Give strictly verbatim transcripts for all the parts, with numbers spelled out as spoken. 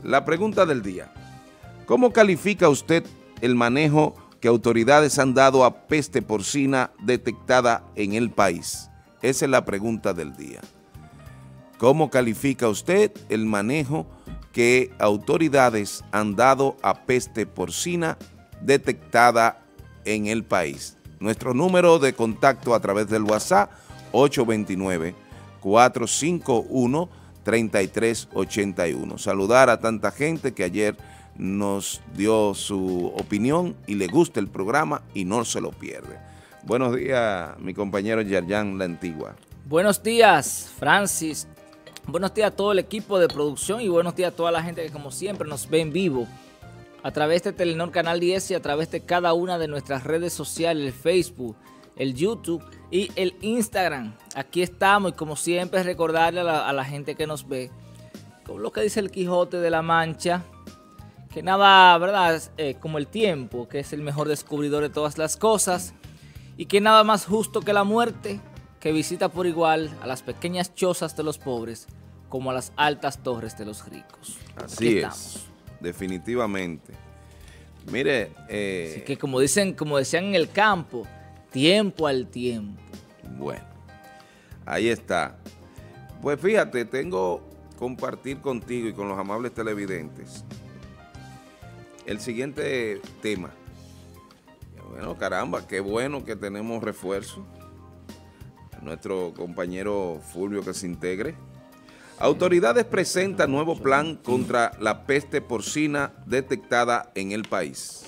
La pregunta del día: ¿cómo califica usted el manejo que autoridades han dado a peste porcina detectada en el país? Esa es la pregunta del día. ¿Cómo califica usted el manejo que autoridades han dado a peste porcina detectada en el país? Nuestro número de contacto a través del WhatsApp, ocho dos nueve, cuatro cinco uno, tres tres ocho uno. Saludar a tanta gente que ayer nos dio su opinión y le gusta el programa y no se lo pierde. Buenos días, mi compañero Yerjan La Antigua. Buenos días, Francis. Buenos días a todo el equipo de producción y buenos días a toda la gente que como siempre nos ve en vivo a través de Telenor Canal diez y a través de cada una de nuestras redes sociales, el Facebook, el YouTube y el Instagram. Aquí estamos y como siempre recordarle a la, a la gente que nos ve, con lo que dice el Quijote de la Mancha, que nada, ¿verdad? Eh, como el tiempo, que es el mejor descubridor de todas las cosas, y que nada más justo que la muerte, que visita por igual a las pequeñas chozas de los pobres como a las altas torres de los ricos. Así es, definitivamente. Mire, eh, así que como dicen, como decían en el campo, tiempo al tiempo. Bueno, ahí está. Pues fíjate, tengo compartir contigo y con los amables televidentes el siguiente tema. Bueno, caramba, qué bueno que tenemos refuerzo. Nuestro compañero Fulvio que se integre. Autoridades presentan nuevo plan contra la peste porcina detectada en el país.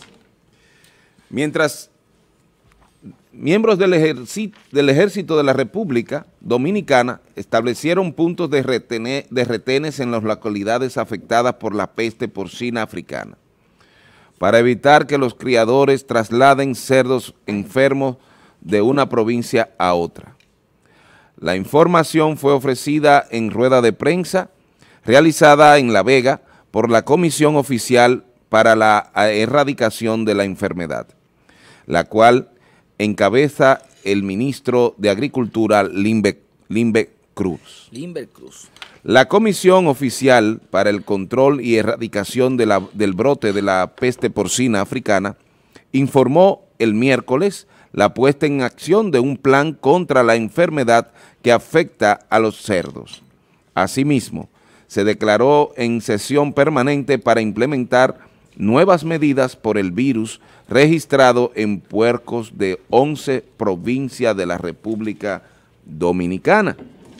Mientras miembros del ejército, del ejército de la República Dominicana establecieron puntos de, retene, de retenes en las localidades afectadas por la peste porcina africana para evitar que los criadores trasladen cerdos enfermos de una provincia a otra. La información fue ofrecida en rueda de prensa realizada en La Vega por la Comisión Oficial para la Erradicación de la Enfermedad, la cual encabeza el ministro de Agricultura, Limber, Limber Cruz. Limber Cruz. La Comisión Oficial para el Control y Erradicación de la, del brote de la peste porcina africana informó el miércoles la puesta en acción de un plan contra la enfermedad que afecta a los cerdos. Asimismo, se declaró en sesión permanente para implementar nuevas medidas por el virus registrado en puercos de once provincias de la República Dominicana.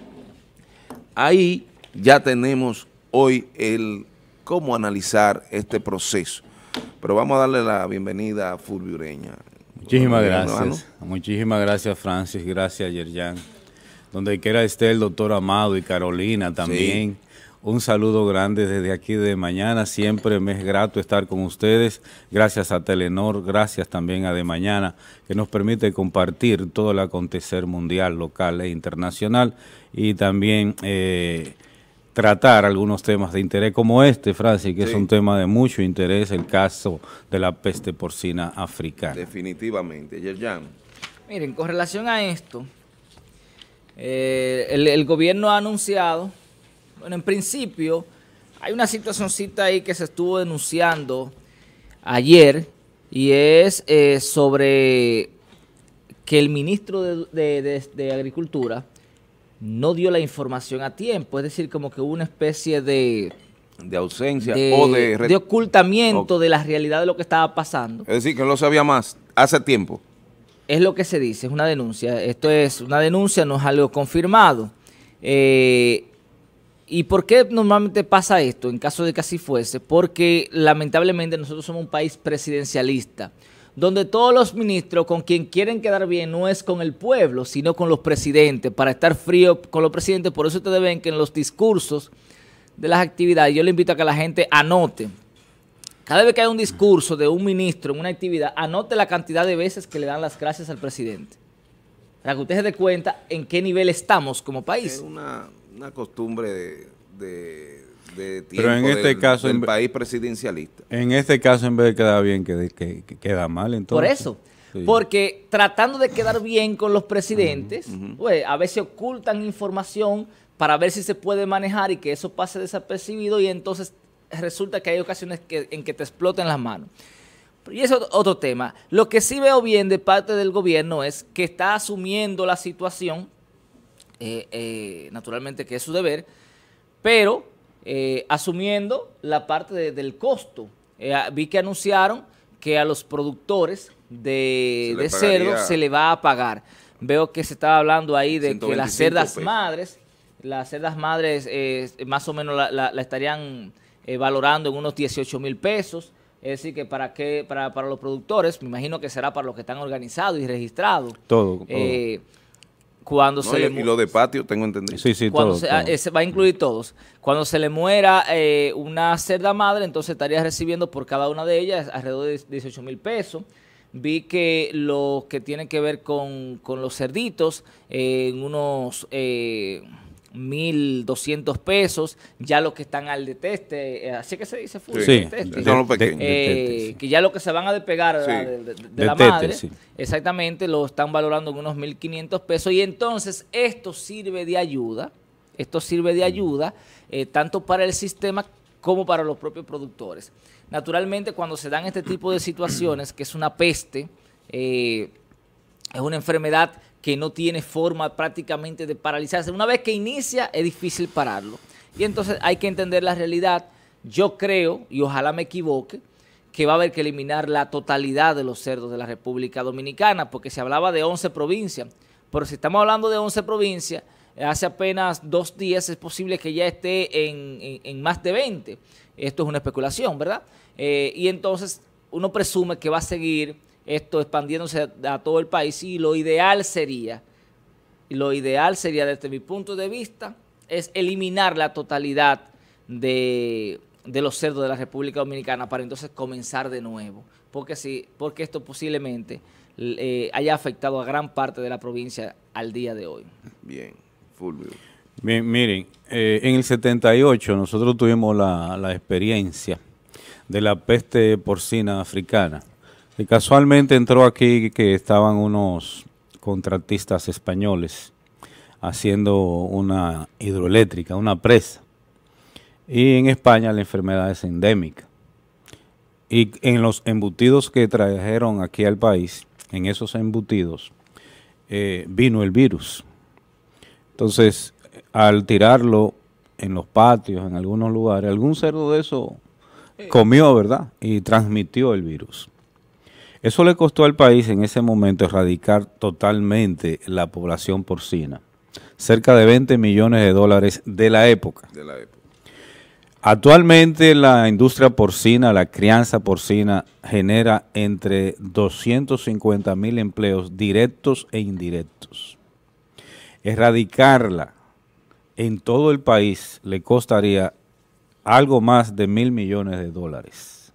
Ahí ya tenemos hoy el cómo analizar este proceso, pero vamos a darle la bienvenida a Fulvio Ureña. Muchísimas gracias, muchísimas gracias Francis, gracias Yerjan. Donde quiera esté el doctor Amado y Carolina también, sí. Un saludo grande desde aquí de mañana, siempre me es grato estar con ustedes, gracias a Telenor, gracias también a De Mañana, que nos permite compartir todo el acontecer mundial, local e internacional, y también eh, tratar algunos temas de interés como este, Francis, que sí. Es un tema de mucho interés, el caso de la peste porcina africana. Definitivamente. Yerjan. Miren, con relación a esto, eh, el, el gobierno ha anunciado, bueno, en principio, hay una situacioncita ahí que se estuvo denunciando ayer, y es eh, sobre que el ministro de, de, de, de Agricultura no dio la información a tiempo, es decir, como que hubo una especie de... De ausencia de, o de... de ocultamiento o... de la realidad de lo que estaba pasando. Es decir, que no sabía más hace tiempo. Es lo que se dice, es una denuncia. Esto es una denuncia, no es algo confirmado. Eh, ¿Y por qué normalmente pasa esto en caso de que así fuese? Porque lamentablemente nosotros somos un país presidencialista, donde todos los ministros con quien quieren quedar bien no es con el pueblo, sino con los presidentes, para estar frío con los presidentes. Por eso ustedes ven que en los discursos de las actividades, yo le invito a que la gente anote. Cada vez que hay un discurso de un ministro en una actividad, anote la cantidad de veces que le dan las gracias al presidente, para que usted se dé cuenta en qué nivel estamos como país. Es una, una costumbre de... de... de tiempo pero en este del, caso del en, país presidencialista. En este caso, en vez de quedar bien, que, que, que queda mal, entonces. Por eso, sí. Porque tratando de quedar bien con los presidentes, uh -huh. pues, a veces ocultan información para ver si se puede manejar y que eso pase desapercibido, y entonces resulta que hay ocasiones que, en que te exploten las manos. Y eso es otro tema. Lo que sí veo bien de parte del gobierno es que está asumiendo la situación, eh, eh, naturalmente que es su deber, pero eh, asumiendo la parte de, del costo. Eh, vi que anunciaron que a los productores de, de cerdo se le va a pagar. Veo que se estaba hablando ahí de que las cerdas pesos. madres, las cerdas madres eh, más o menos la, la, la estarían eh, valorando en unos dieciocho mil pesos. Es decir, que para qué, para, para los productores, me imagino que será para los que están organizados y registrados. Todo. todo. Eh, cuando no, se y, le y lo de patio, tengo entendido. Sí, sí, cuando todo, se, todo. Eh, se va a incluir todos. Cuando se le muera eh, una cerda madre, entonces estaría recibiendo por cada una de ellas alrededor de dieciocho mil pesos. Vi que lo que tiene que ver con, con los cerditos, eh, en unos eh, mil doscientos pesos, ya los que están al deteste, eh, así que se dice, full, sí, deteste, son los pequeños. Eh, deteste, sí. Que ya los que se van a despegar sí. de, de, de, de deteste, la madre, sí. exactamente, lo están valorando en unos mil quinientos pesos, y entonces esto sirve de ayuda, esto sirve de ayuda, eh, tanto para el sistema como para los propios productores. Naturalmente, cuando se dan este tipo de situaciones, que es una peste, eh, es una enfermedad que no tiene forma prácticamente de paralizarse. Una vez que inicia, es difícil pararlo. Y entonces hay que entender la realidad. Yo creo, y ojalá me equivoque, que va a haber que eliminar la totalidad de los cerdos de la República Dominicana, porque se hablaba de once provincias. Pero si estamos hablando de once provincias, hace apenas dos días es posible que ya esté en, en, en más de veinte. Esto es una especulación, ¿verdad? Eh, y entonces uno presume que va a seguir esto expandiéndose a, a todo el país, y lo ideal sería, lo ideal sería desde mi punto de vista, es eliminar la totalidad de, de los cerdos de la República Dominicana para entonces comenzar de nuevo, porque, sí, porque esto posiblemente eh, haya afectado a gran parte de la provincia al día de hoy. Bien, Fulvio. Bien, miren, eh, en el setenta y ocho nosotros tuvimos la, la experiencia de la peste porcina africana. Y casualmente entró aquí que estaban unos contratistas españoles haciendo una hidroeléctrica, una presa. Y en España la enfermedad es endémica. Y en los embutidos que trajeron aquí al país, en esos embutidos, eh, vino el virus. Entonces, al tirarlo en los patios, en algunos lugares, algún cerdo de eso comió, ¿verdad? Y transmitió el virus. Eso le costó al país en ese momento erradicar totalmente la población porcina. Cerca de veinte millones de dólares de la época. De la época. Actualmente la industria porcina, la crianza porcina, genera entre doscientos cincuenta mil empleos directos e indirectos. Erradicarla en todo el país le costaría algo más de mil millones de dólares.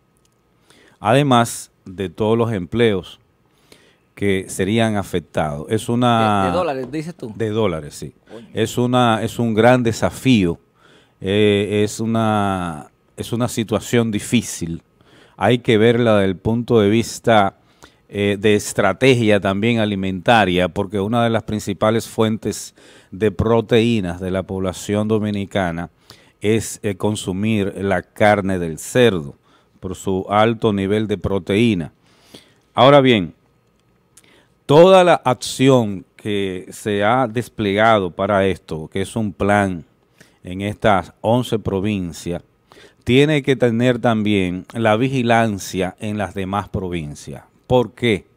Además de todos los empleos que serían afectados. Es una... ¿De, de dólares, dices tú? De dólares, sí. Oye. Es una, es un gran desafío, eh, es una, es una situación difícil. Hay que verla desde el punto de vista eh, de estrategia también alimentaria, porque una de las principales fuentes de proteínas de la población dominicana es eh, consumir la carne del cerdo, por su alto nivel de proteína. Ahora bien, toda la acción que se ha desplegado para esto, que es un plan en estas once provincias, tiene que tener también la vigilancia en las demás provincias. ¿Por qué?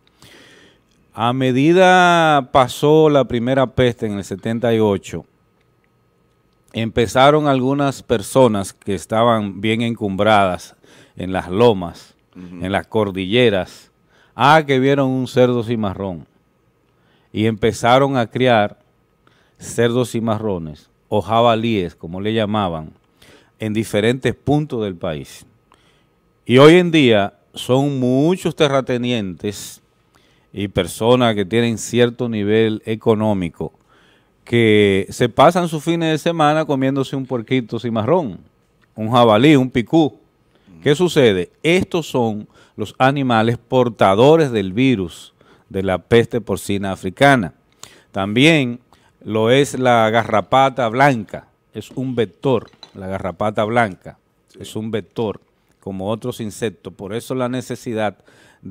A medida pasó la primera peste en el setenta y ocho, empezaron algunas personas que estaban bien encumbradas en las lomas, uh-huh. en las cordilleras, ah, que vieron un cerdo cimarrón y empezaron a criar cerdos cimarrones o jabalíes, como le llamaban, en diferentes puntos del país. Y hoy en día son muchos terratenientes y personas que tienen cierto nivel económico que se pasan sus fines de semana comiéndose un puerquito cimarrón, un jabalí, un picú. ¿Qué sucede? Estos son los animales portadores del virus de la peste porcina africana. También lo es la garrapata blanca, es un vector, la garrapata blanca. sí. Es un vector como otros insectos. Por eso la necesidad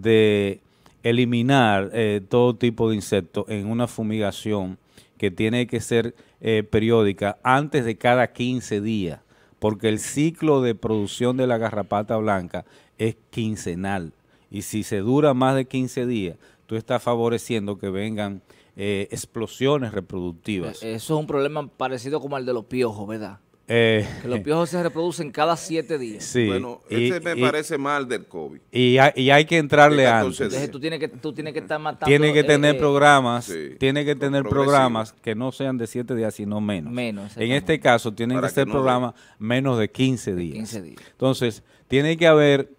de eliminar eh, todo tipo de insectos en una fumigación que tiene que ser eh, periódica antes de cada quince días, porque el ciclo de producción de la garrapata blanca es quincenal. Y si se dura más de quince días, tú estás favoreciendo que vengan eh, explosiones reproductivas. Eso es un problema parecido como el de los piojos, ¿verdad? Eh, que los piojos se reproducen cada siete días. Sí. Bueno, y, ese me y, parece mal del COVID. Y hay, y hay que entrarle antes. Entonces tú tienes que, tú tienes que estar matando. Tiene que tener eh, programas, sí, tiene que tener programas que no sean de siete días, sino menos. Menos. En este caso, tienen Para que ser que no programas menos de quince días. quince días. Entonces, tiene que haber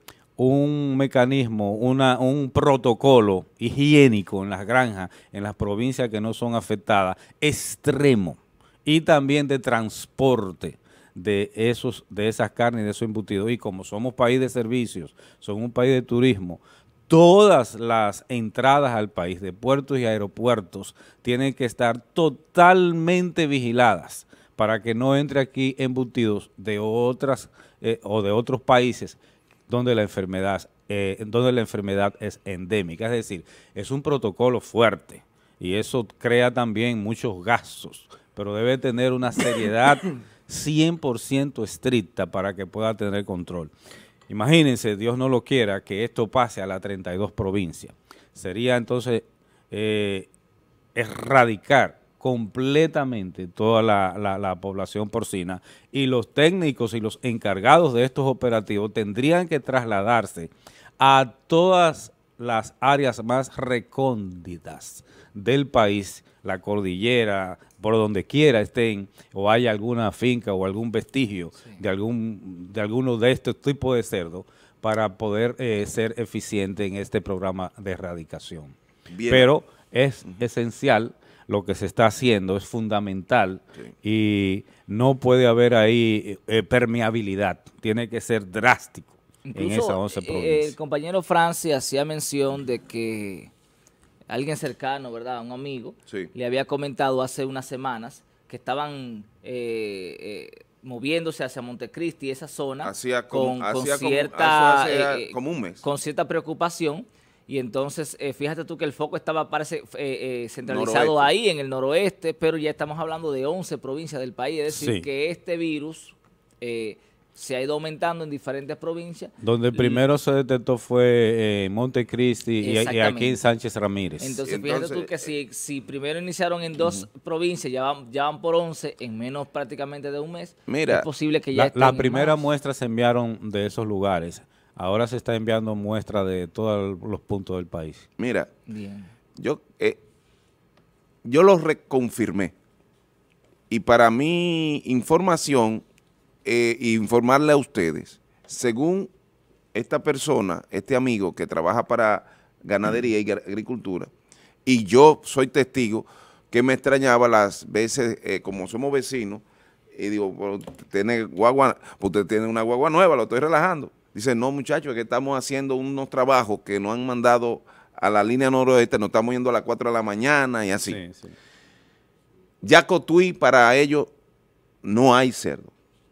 un mecanismo, una, un protocolo higiénico en las granjas, en las provincias que no son afectadas, extremo, y también de transporte de esos, de esas carnes y de esos embutidos. Y como somos país de servicios, somos un país de turismo, todas las entradas al país de puertos y aeropuertos tienen que estar totalmente vigiladas para que no entre aquí embutidos de otras eh, o de otros países donde la enfermedad, eh, donde la enfermedad es endémica. Es decir, es un protocolo fuerte y eso crea también muchos gastos, pero debe tener una seriedad cien por ciento estricta para que pueda tener control. Imagínense, Dios no lo quiera, que esto pase a las treinta y dos provincias. Sería entonces eh, erradicar completamente toda la, la, la población porcina, y los técnicos y los encargados de estos operativos tendrían que trasladarse a todas las áreas más recónditas del país, la cordillera, por donde quiera estén, o haya alguna finca o algún vestigio sí. de algún de alguno de estos tipos de cerdos, para poder eh, ser eficiente en este programa de erradicación. Bien. Pero es uh-huh. esencial lo que se está haciendo, es fundamental, sí. y no puede haber ahí eh, permeabilidad, tiene que ser drástico. Incluso, en esas once provincias. El compañero Francis hacía mención de que alguien cercano, ¿verdad?, un amigo, sí. le había comentado hace unas semanas que estaban eh, eh, moviéndose hacia Montecristi, esa zona, hacía con, con, con hacía cierta como, hacía eh, como un mes. con cierta preocupación. Y entonces, eh, fíjate tú que el foco estaba, parece, eh, eh, centralizado noroeste. ahí, en el noroeste, pero ya estamos hablando de once provincias del país, es decir, sí. que este virus eh, se ha ido aumentando en diferentes provincias. Donde primero se detectó fue eh, Montecristi y, y aquí en Sánchez Ramírez. Entonces, Entonces fíjate tú que eh, si, si primero iniciaron en dos uh-huh. provincias, ya van, ya van por once en menos prácticamente de un mes, mira, es posible que ya la, estén la primera más. muestra se enviaron de esos lugares. Ahora se está enviando muestras de todos los puntos del país. Mira, Bien. yo eh, yo lo reconfirmé. Y para mi información, eh, informarle a ustedes, según esta persona, este amigo que trabaja para ganadería y agricultura, y yo soy testigo, que me extrañaba las veces, eh, como somos vecinos, y digo, pues, tiene guagua, pues usted tiene una guagua nueva, lo estoy relajando. Dice, no, muchachos, es que estamos haciendo unos trabajos que nos han mandado a la línea noroeste, nos estamos yendo a las cuatro de la mañana y así. Sí, sí. Ya Cotuí, para ellos, no hay cerdo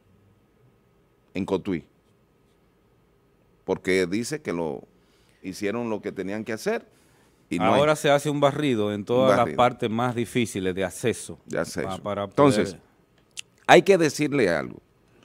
en Cotuí, porque dice que lo hicieron lo que tenían que hacer. Y no ahora hay. Se hace un barrido en todas las partes más difíciles de acceso. De acceso. Para, para Entonces, poder... hay que decirle algo.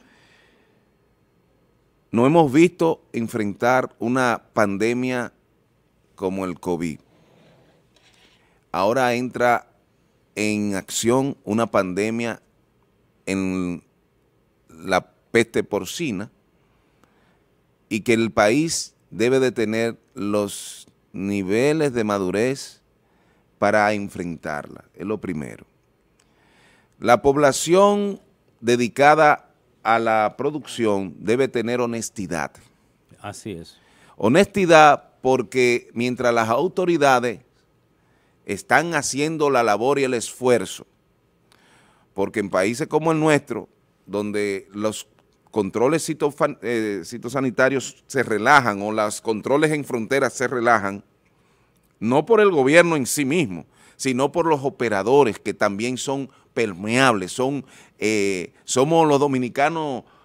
No hemos visto enfrentar una pandemia como el COVID. Ahora entra en acción una pandemia en la peste porcina, y que el país debe de tener los niveles de madurez para enfrentarla, es lo primero. La población dedicada a la producción debe tener honestidad. Así es. Honestidad, porque mientras las autoridades están haciendo la labor y el esfuerzo, porque en países como el nuestro, donde los controles citofan, eh, citosanitarios se relajan, o los controles en fronteras se relajan, no por el gobierno en sí mismo, sino por los operadores que también son permeables, son, eh, somos los dominicanos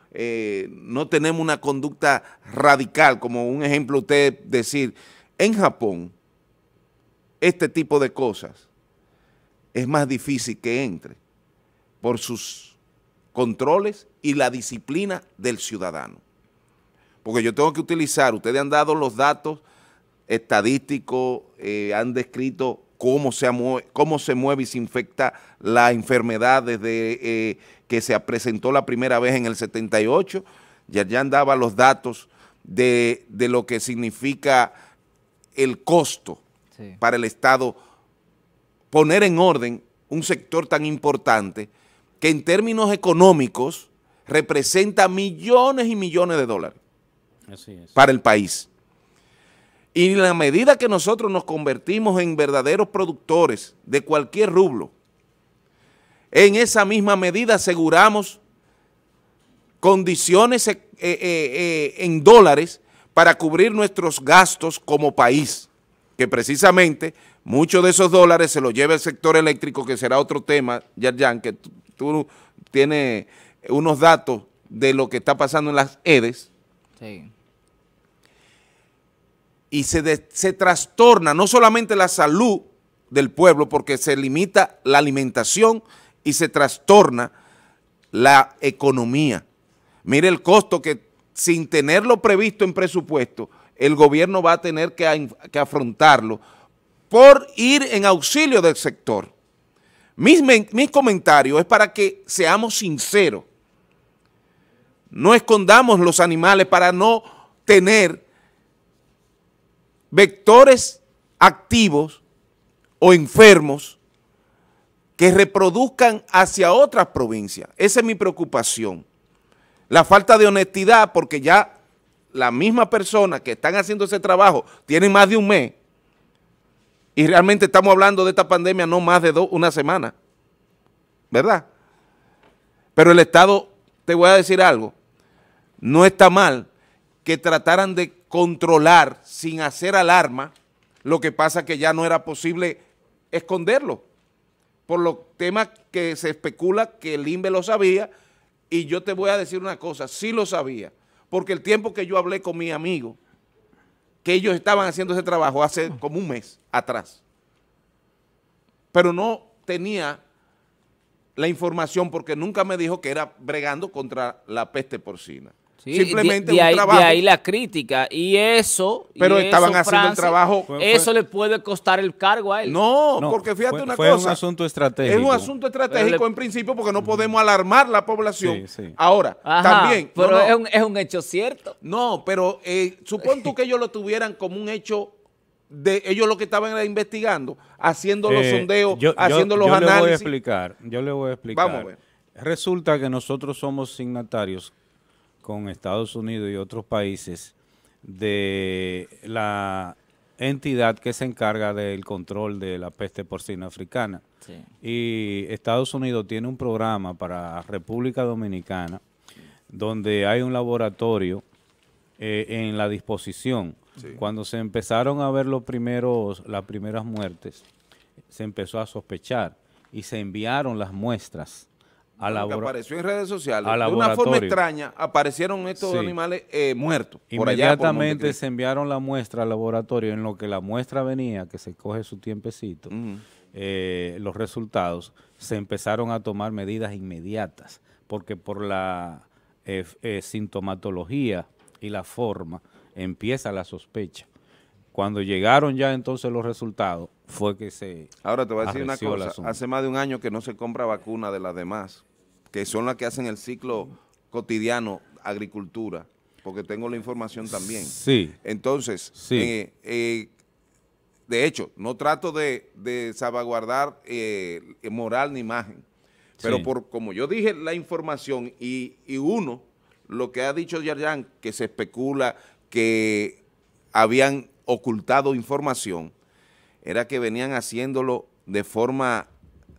eh, no tenemos una conducta radical, como un ejemplo usted decir, en Japón, este tipo de cosas es más difícil que entre por sus controles y la disciplina del ciudadano. Porque yo tengo que utilizar, ustedes han dado los datos estadísticos, eh, han descrito cómo se, mueve, cómo se mueve y se infecta la enfermedad desde eh, que se presentó la primera vez en el setenta y ocho, ya, ya daba los datos de, de lo que significa el costo sí. para el Estado poner en orden un sector tan importante que en términos económicos representa millones y millones de dólares Así es. para el país. Y en la medida que nosotros nos convertimos en verdaderos productores de cualquier rublo, en esa misma medida aseguramos condiciones eh, eh, eh, en dólares para cubrir nuestros gastos como país, que precisamente muchos de esos dólares se los lleva el sector eléctrico, que será otro tema, Yerjan, que tú, tú tienes unos datos de lo que está pasando en las E D E S. Sí. Y se, de, se trastorna no solamente la salud del pueblo, porque se limita la alimentación y se trastorna la economía. Mire el costo que sin tenerlo previsto en presupuesto, el gobierno va a tener que, que afrontarlo por ir en auxilio del sector. Mis, mis comentarios es para que seamos sinceros. No escondamos los animales para no tener vectores activos o enfermos que reproduzcan hacia otras provincias. Esa es mi preocupación. La falta de honestidad, porque ya la misma persona que están haciendo ese trabajo tienen más de un mes y realmente estamos hablando de esta pandemia no más de dos, una semana, ¿verdad? Pero el Estado, te voy a decir algo, no está mal que trataran de controlar sin hacer alarma, lo que pasa que ya no era posible esconderlo, por los temas que se especula que el I N V E lo sabía, y yo te voy a decir una cosa, sí lo sabía, porque el tiempo que yo hablé con mi amigo, que ellos estaban haciendo ese trabajo hace como un mes atrás, pero no tenía la información porque nunca me dijo que era bregando contra la peste porcina. Sí, Simplemente de, de, un ahí, trabajo. De ahí la crítica. Y eso. Pero y estaban eso, haciendo Francis, el trabajo. Fue, eso fue, le puede costar el cargo a él. No, no porque fíjate fue, una fue cosa. Fue un asunto estratégico. Es un asunto estratégico le, en principio porque no podemos alarmar la población. Sí, sí. Ahora, Ajá, también. Pero no, no, es, un, es un hecho cierto. No, pero eh, supón tú que ellos lo tuvieran como un hecho. De ellos lo que estaban era investigando, haciendo los eh, sondeos, yo, haciendo yo, los yo análisis. Le voy a explicar, yo le voy a explicar. Vamos a ver. Resulta que nosotros somos signatarios con Estados Unidos y otros países de la entidad que se encarga del control de la peste porcina africana. Sí. Y Estados Unidos tiene un programa para República Dominicana donde hay un laboratorio eh, en la disposición. Sí. Cuando se empezaron a ver los primeros, las primeras muertes, se empezó a sospechar y se enviaron las muestras a la apareció en redes sociales. De una forma extraña aparecieron estos sí. animales eh, muertos. Por Inmediatamente allá, por se enviaron la muestra al laboratorio. En lo que la muestra venía, que se coge su tiempecito, uh-huh. eh, los resultados, se empezaron a tomar medidas inmediatas, porque por la eh, eh, sintomatología y la forma empieza la sospecha. Cuando llegaron ya entonces los resultados, fue que se Ahora te voy a decir una cosa, hace más de un año que no se compra vacuna de las demás, que son las que hacen el ciclo cotidiano agricultura, porque tengo la información también. Sí. Entonces, sí. Eh, eh, de hecho, no trato de, de salvaguardar eh, moral ni imagen, pero sí. por como yo dije la información y, y uno, lo que ha dicho Yerjan, que se especula que habían ocultado información, era que venían haciéndolo de forma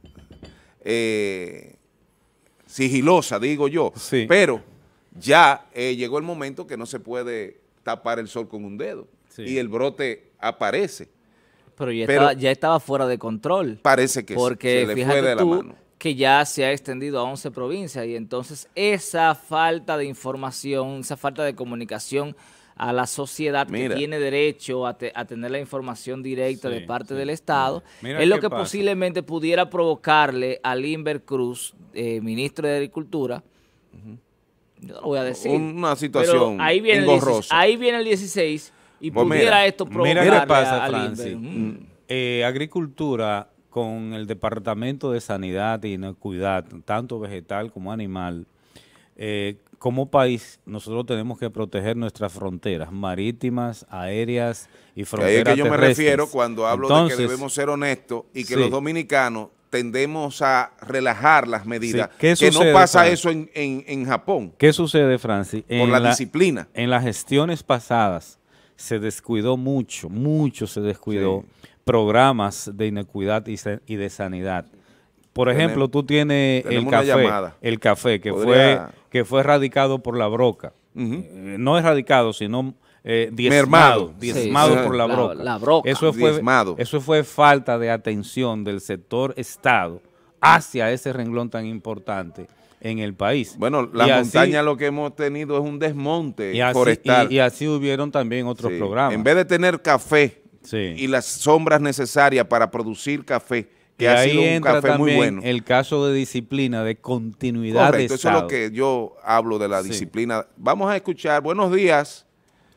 eh, sigilosa, digo yo, sí. pero ya eh, llegó el momento que no se puede tapar el sol con un dedo sí. y el brote aparece. Pero ya, pero estaba, ya estaba fuera de control. Parece que porque se le fíjate fue de la tú mano. que ya se ha extendido a once provincias, y entonces esa falta de información, esa falta de comunicación a la sociedad Mira. que tiene derecho a, te, a tener la información directa sí, de parte sí, del Estado, sí. es lo que pasa. posiblemente pudiera provocarle a Limber Cruz, eh, ministro de Agricultura, uh-huh. yo no lo voy a decir, una situación ahí viene engorrosa. El ahí viene el dieciséis y pues pudiera mira, esto provocarle mira qué pasa, a, a Francis. Mm. Eh, agricultura con el Departamento de Sanidad y Inocuidad, tanto vegetal como animal, eh, como país, nosotros tenemos que proteger nuestras fronteras marítimas, aéreas y fronteras terrestres. Es que yo me terrestres. refiero cuando hablo Entonces, de que debemos ser honestos y que sí. los dominicanos tendemos a relajar las medidas. Sí. Que sucede, no pasa Francis? eso en, en, en Japón. ¿Qué sucede, Francis? Por en la, la disciplina. En las gestiones pasadas se descuidó mucho, mucho se descuidó sí. programas de inocuidad y, y de sanidad. Por ejemplo, tú tienes el café, el café que Podría... fue que fue erradicado por la broca. Uh-huh. eh, no erradicado, sino eh, diezmado, diezmado sí, por la, la broca. La broca. Eso fue, diezmado. Eso fue falta de atención del sector Estado hacia ese renglón tan importante en el país. Bueno, la y montaña así, lo que hemos tenido es un desmonte y así, forestal. Y, y así hubieron también otros sí. programas. En vez de tener café sí. y las sombras necesarias para producir café, que y ha ahí sido un entra café también muy bueno. El caso de disciplina, de continuidad Correcto, de eso Estado. es lo que yo hablo de la sí. disciplina. Vamos a escuchar. Buenos días.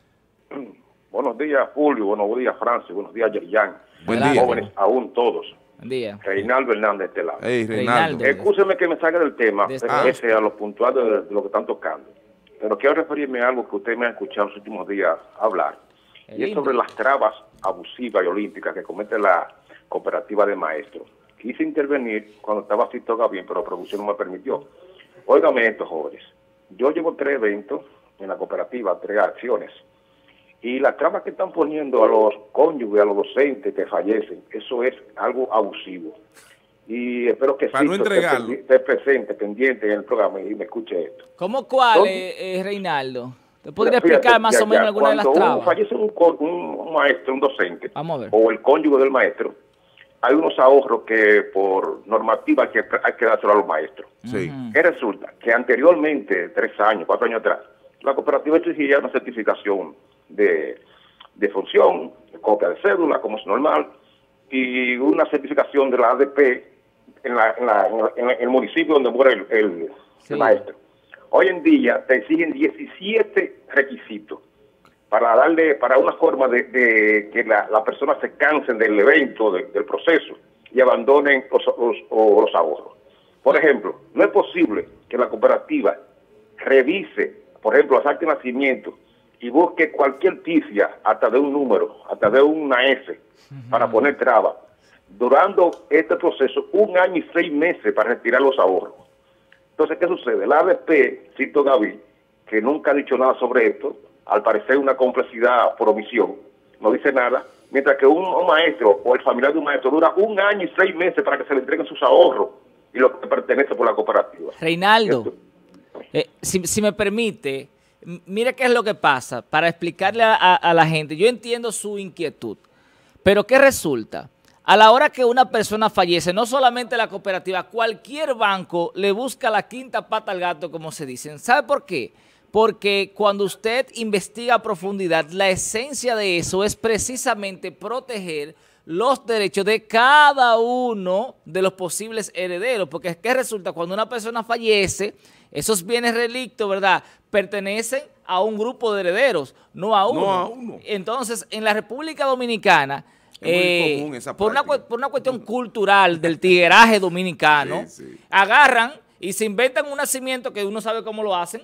Buenos días, Julio. Buenos días, Francis. Buenos días, Yerjan. Buen día. Jóvenes aún todos. Buen día. Reinaldo Hernández de este lado. Hey, Reinaldo. Escúcheme que me salga del tema, ah. ese a los puntuales de, de lo que están tocando. Pero quiero referirme a algo que usted me ha escuchado los últimos días hablar. El y es sobre las trabas abusivas y olímpicas que comete la cooperativa de maestros. Quise intervenir cuando estaba Cito Gavín, pero la producción no me permitió. Óigame esto, jóvenes. Yo llevo tres eventos en la cooperativa, tres acciones. Y las trabas que están poniendo a los cónyuges, a los docentes que fallecen, eso es algo abusivo. Y espero que Para no entregarlo. esté, esté presente, pendiente en el programa y me escuche esto. ¿Cómo cuál, eh, eh, Reinaldo? ¿Te podría explicar fíjate, más ya, o menos ya, alguna de las trabas? Cuando fallece un, un, un maestro, un docente, Vamos a ver. o el cónyuge del maestro, hay unos ahorros que por normativa hay que, hay que dárselo a los maestros. Sí. Uh-huh. ¿Qué resulta? Que anteriormente, tres años, cuatro años atrás, la cooperativa exigía una certificación de, de función, copia de cédula, como es normal, y una certificación de la A D P en, la, en, la, en, la, en el municipio donde muere el, el, sí. el maestro. Hoy en día te exigen diecisiete requisitos para darle, para una forma de, de que la, la persona se cansen del evento, de, del proceso, y abandonen los, los, los ahorros. Por ejemplo, no es posible que la cooperativa revise, por ejemplo, las actas de nacimiento y busque cualquier pifia, hasta de un número, hasta de una F, uh-huh. para poner traba, durando este proceso un año y seis meses para retirar los ahorros. Entonces, ¿qué sucede? La A D P, Cito Gavín, que nunca ha dicho nada sobre esto, al parecer una complejidad por omisión, no dice nada, mientras que un, un maestro o el familiar de un maestro dura un año y seis meses para que se le entreguen sus ahorros y lo que pertenece por la cooperativa. Reinaldo, eh, si, si me permite, mire qué es lo que pasa, para explicarle a, a, a la gente. Yo entiendo su inquietud, pero ¿qué resulta? A la hora que una persona fallece, no solamente la cooperativa, cualquier banco le busca la quinta pata al gato, como se dicen. ¿Sabe por qué? Porque cuando usted investiga a profundidad, la esencia de eso es precisamente proteger los derechos de cada uno de los posibles herederos. Porque ¿qué resulta? Cuando una persona fallece, esos bienes relictos, ¿verdad?, pertenecen a un grupo de herederos, no a uno. No a uno. Entonces, en la República Dominicana, es muy eh, común esa por, una, por una cuestión cultural del tigueraje dominicano, sí, sí. agarran y se inventan un nacimiento que uno sabe cómo lo hacen.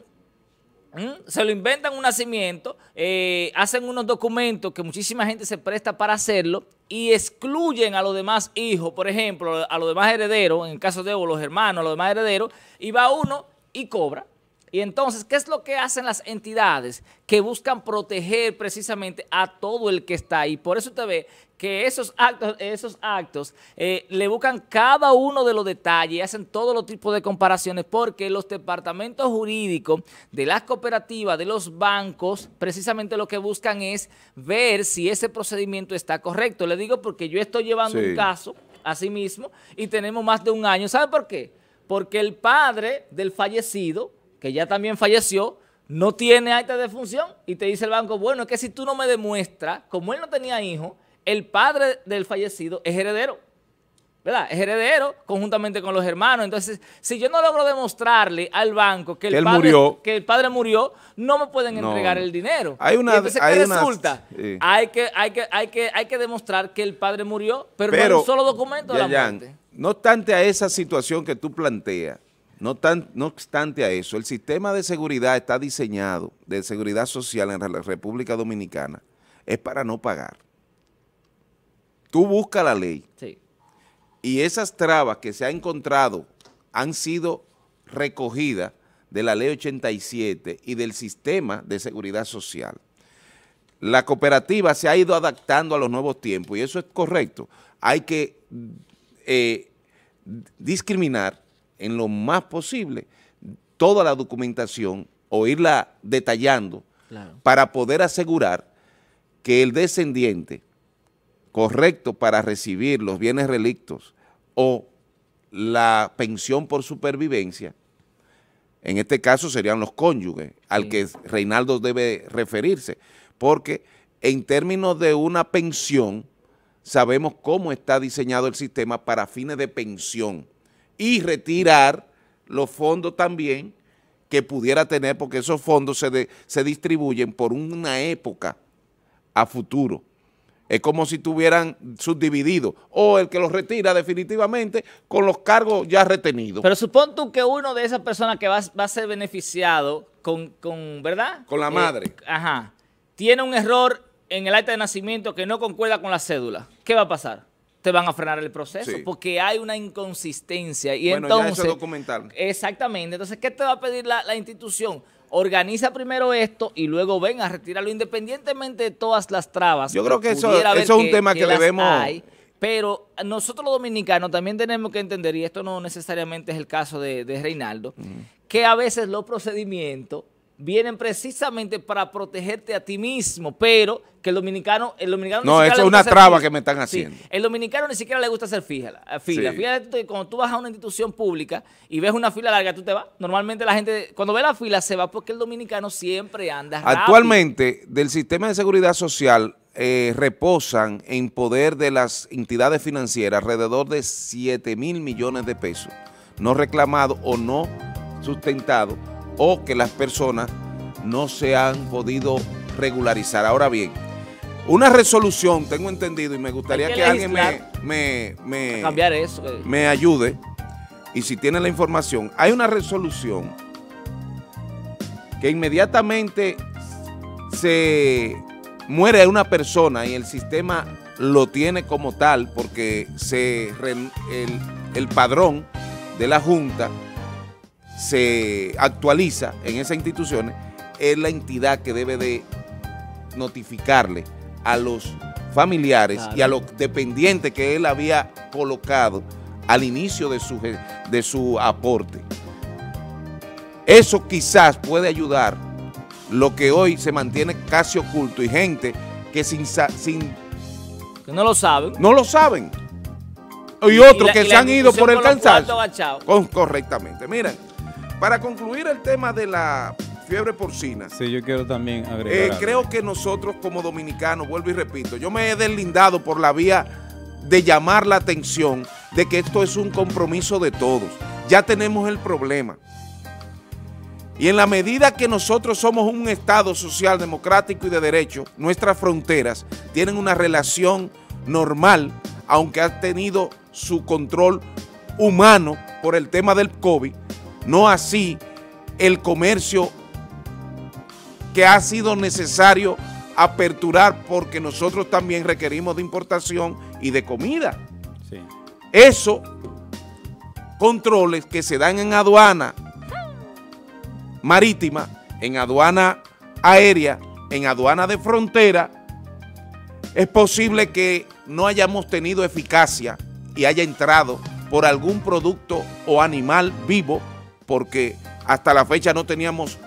¿Mm? Se lo inventan un nacimiento, eh, hacen unos documentos que muchísima gente se presta para hacerlo y excluyen a los demás hijos, por ejemplo, a los demás herederos, en el caso de los hermanos, a los demás herederos, y va uno y cobra. Y entonces, ¿qué es lo que hacen las entidades? Que buscan proteger precisamente a todo el que está ahí. Por eso usted ve que esos actos, esos actos eh, le buscan cada uno de los detalles, hacen todos los tipos de comparaciones, porque los departamentos jurídicos de las cooperativas, de los bancos, precisamente lo que buscan es ver si ese procedimiento está correcto. Le digo porque yo estoy llevando sí. un caso así mismo, y tenemos más de un año. ¿Sabe por qué? Porque el padre del fallecido, que ya también falleció, no tiene acta de defunción, y te dice el banco, bueno, es que si tú no me demuestras, como él no tenía hijos, el padre del fallecido es heredero, ¿verdad? Es heredero conjuntamente con los hermanos. Entonces, si yo no logro demostrarle al banco que el, que padre, murió. que el padre murió, no me pueden no. entregar el dinero. Hay una, y entonces, hay ¿qué unas, resulta? Sí. Hay, que, hay, que, hay, que, hay que demostrar que el padre murió, pero, pero no hay un solo documento de la muerte. No obstante a esa situación que tú planteas, no, tan, no obstante a eso, el sistema de seguridad está diseñado, de seguridad social en la República Dominicana, es para no pagar. Tú buscas la ley. Sí. Y esas trabas que se han encontrado han sido recogidas de la ley ochenta y siete y del sistema de seguridad social. La cooperativa se ha ido adaptando a los nuevos tiempos y eso es correcto. Hay que eh, discriminar en lo más posible toda la documentación o irla detallando, claro, para poder asegurar que el descendiente correcto para recibir los bienes relictos o la pensión por supervivencia, en este caso serían los cónyuges, sí, al que Reinaldo debe referirse, porque en términos de una pensión sabemos cómo está diseñado el sistema para fines de pensión y retirar los fondos también que pudiera tener, porque esos fondos se, de, se distribuyen por una época a futuro. Es como si tuvieran subdividido, o el que los retira definitivamente con los cargos ya retenidos. Pero supón tú que uno de esas personas que va, va a ser beneficiado con, con ¿verdad? Con la madre. Eh, ajá. Tiene un error en el acta de nacimiento que no concuerda con la cédula. ¿Qué va a pasar? Te van a frenar el proceso, sí, porque hay una inconsistencia. Y bueno, entonces, ya eso es documental. Exactamente. Entonces, ¿qué te va a pedir la, la institución? Organiza primero esto y luego ven a retirarlo independientemente de todas las trabas. Yo creo que eso, eso es un que, tema que, que debemos... Hay, pero nosotros los dominicanos también tenemos que entender, y esto no necesariamente es el caso de, de Reinaldo, uh-huh, que a veces los procedimientos vienen precisamente para protegerte a ti mismo, pero que el dominicano... El dominicano no, eso es una traba que me están haciendo. Sí, el dominicano ni siquiera le gusta hacer fila. fila. Sí. Fíjate, cuando tú vas a una institución pública y ves una fila larga, tú te vas. Normalmente la gente, cuando ve la fila, se va porque el dominicano siempre anda rápido. Actualmente, del sistema de seguridad social eh, reposan en poder de las entidades financieras alrededor de siete mil millones de pesos, no reclamados o no sustentados, o que las personas no se han podido regularizar. Ahora bien, una resolución, tengo entendido, y me gustaría que, que alguien me, me, me, cambiar eso, eh. me ayude, y si tiene la información, hay una resolución que inmediatamente se muere una persona y el sistema lo tiene como tal porque se, el, el padrón de la Junta se actualiza en esas instituciones, es la entidad que debe de notificarle a los familiares, claro, y a los dependientes que él había colocado al inicio de su, de su aporte. Eso quizás puede ayudar lo que hoy se mantiene casi oculto y gente que sin... sin que no lo saben. No lo saben. Y, y otros y la, que y se han ido por el cansancio. Con, correctamente. Miren, para concluir el tema de la fiebre porcina. Sí, yo quiero también agregar. Eh, creo que nosotros como dominicanos, vuelvo y repito, yo me he deslindado por la vía de llamar la atención de que esto es un compromiso de todos. Ya tenemos el problema. Y en la medida que nosotros somos un Estado social, democrático y de derecho, nuestras fronteras tienen una relación normal, aunque ha tenido su control humano por el tema del COVID, no así el comercio que ha sido necesario aperturar porque nosotros también requerimos de importación y de comida. Sí. Eso, controles que se dan en aduana marítima, en aduana aérea, en aduana de frontera, es posible que no hayamos tenido eficacia y haya entrado por algún producto o animal vivo, porque hasta la fecha no teníamos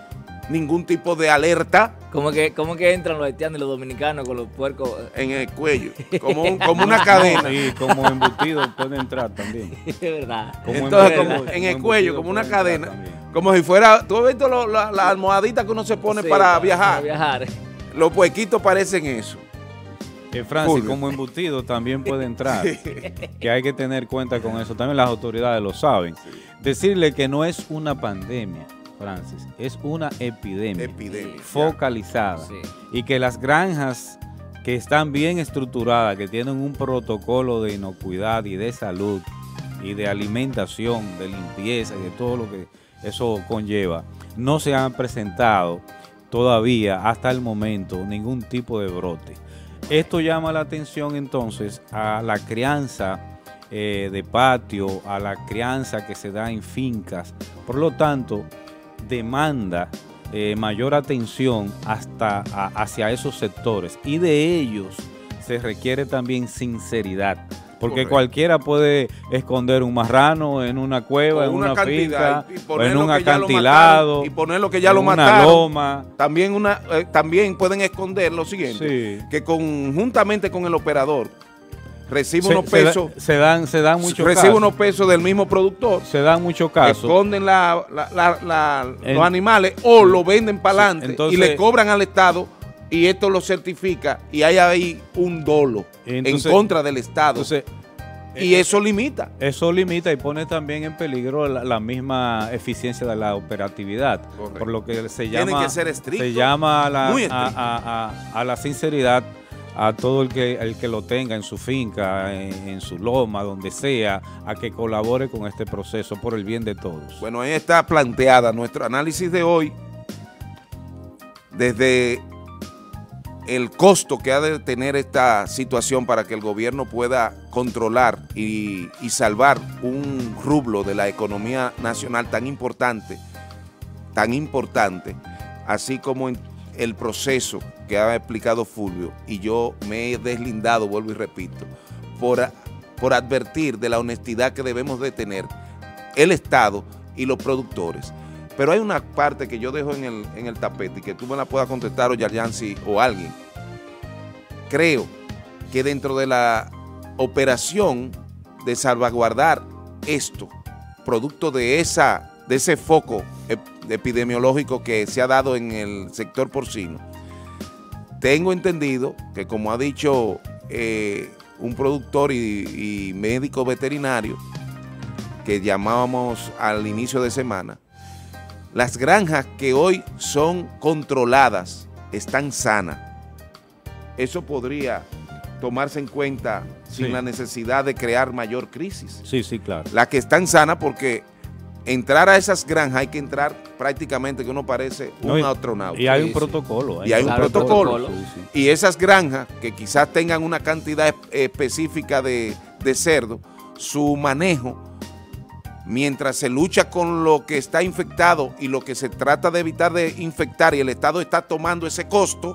ningún tipo de alerta. ¿Cómo que, cómo que entran los haitianos y los dominicanos con los puercos? En el cuello, como, un, como una cadena. Sí, como embutido puede entrar también. Es verdad. Como Entonces, embutido, como en como el cuello, embutido como una puede entrar cadena. también. Como si fuera, ¿tú has visto lo, la, la almohadita que uno se pone Sí, para viajar? Para viajar. Los puequitos parecen eso. Eh, Francis, Fulvio. como embutido también puede entrar, que hay que tener cuenta con eso. También las autoridades lo saben. Decirle que no es una pandemia, Francis, es una epidemia, Epidemia. focalizada. Sí. Y que las granjas que están bien estructuradas, que tienen un protocolo de inocuidad y de salud y de alimentación, de limpieza y de todo lo que eso conlleva, no se han presentado todavía hasta el momento ningún tipo de brote. Esto llama la atención entonces a la crianza eh, de patio, a la crianza que se da en fincas. Por lo tanto, demanda eh, mayor atención hasta a, hacia esos sectores, y de ellos se requiere también sinceridad. Porque Correcto. Cualquiera puede esconder un marrano en una cueva, en una, finca, y, y o en un que ya lo acantilado, mataron, y poner lo que ya en lo una mataron. loma. También, una, eh, también pueden esconder lo siguiente, Sí. que conjuntamente con el operador recibe Se, unos se da- pesos, se dan, se dan muchos recibe casos. unos pesos del mismo productor, Se dan muchos casos. esconden la, la- la- la- En- los animales o lo venden para Sí, adelante entonces- y le cobran al Estado, y esto lo certifica, y hay ahí un dolo Entonces- en contra del Estado. Entonces, y eso limita. eso limita y pone también en peligro la, la misma eficiencia de la operatividad. Correcto. Por lo que se Tienen llama, que ser estrictos, se llama a la, muy a, estrictos. a- a- a la sinceridad a todo el que, el que lo tenga en su finca, en, en su loma, donde sea, a que colabore con este proceso por el bien de todos. Bueno, ahí está planteada nuestro análisis de hoy, desde el costo que ha de tener esta situación para que el gobierno pueda controlar y, y salvar un rublo de la economía nacional tan importante, tan importante, así como en el proceso que ha explicado Fulvio, y yo me he deslindado, vuelvo y repito, por, por advertir de la honestidad que debemos de tener el Estado y los productores. Pero hay una parte que yo dejo en el, en el tapete y que tú me la puedas contestar, o Yaryansi, o alguien. Creo que dentro de la operación de salvaguardar esto, producto de, esa, de ese foco epidemiológico que se ha dado en el sector porcino, tengo entendido que, como ha dicho eh, un productor y, y médico veterinario que llamábamos al inicio de semana, las granjas que hoy son controladas están sanas. Eso podría tomarse en cuenta sin Sí. la necesidad de crear mayor crisis. Sí, sí, claro. Las que están sanas, porque entrar a esas granjas hay que entrar prácticamente que uno parece un No, y- astronauta. Y hay Sí, un sí. protocolo. Y hay un Claro, protocolo. protocolo. Sí, sí. Y esas granjas que quizás tengan una cantidad es- específica de, de cerdo, su manejo, mientras se lucha con lo que está infectado y lo que se trata de evitar de infectar, y el Estado está tomando ese costo,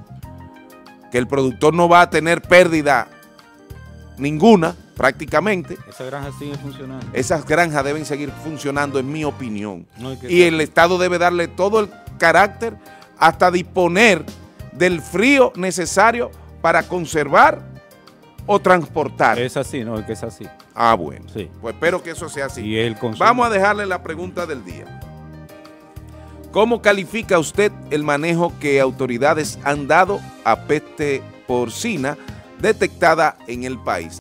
que el productor no va a tener pérdida ninguna prácticamente, Esa granja sigue funcionando. esas granjas deben seguir funcionando, en mi opinión. No hay que Y dar- el Estado debe darle todo el carácter, hasta disponer del frío necesario para conservar o transportar. Es así, no, es que es así. Ah, bueno. Sí. Pues espero que eso sea así. Y el consumo. Vamos a dejarle la pregunta del día. ¿Cómo califica usted el manejo que autoridades han dado a peste porcina detectada en el país?